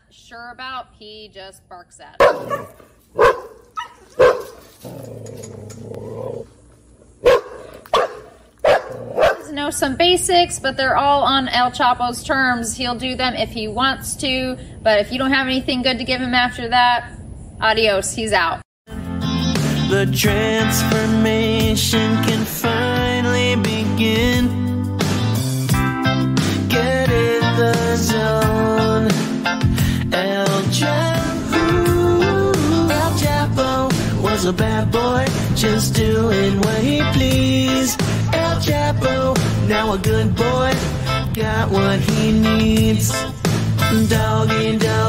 sure about, he just barks at. Know some basics, but they're all on El Chapo's terms. He'll do them if he wants to, but if you don't have anything good to give him after that, adios, he's out. The transformation can finally begin. Get in the zone. El Chapo was a bad boy, just doing what he pleased. El Chapo, now a good boy, got what he needs. Doggy dog.